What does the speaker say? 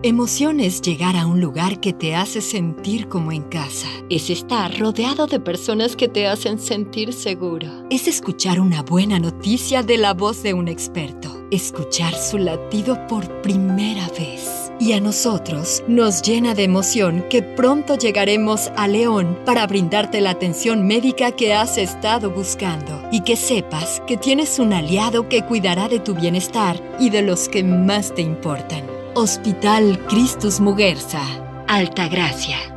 Emoción es llegar a un lugar que te hace sentir como en casa. Es estar rodeado de personas que te hacen sentir seguro. Es escuchar una buena noticia de la voz de un experto. Escuchar su latido por primera vez. Y a nosotros nos llena de emoción que pronto llegaremos a León para brindarte la atención médica que has estado buscando. Y que sepas que tienes un aliado que cuidará de tu bienestar y de los que más te importan. Hospital Christus Muguerza, Altagracia.